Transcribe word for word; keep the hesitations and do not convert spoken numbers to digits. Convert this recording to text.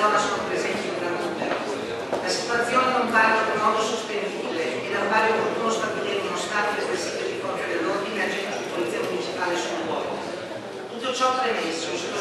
zona sono presenti un gran numero. La situazione non pare in modo sostenibile ed appare opportuno stabilire uno staff esercizio di forze dell'ordine e agenti di polizia municipale sul luogo. Tutto ciò premesso,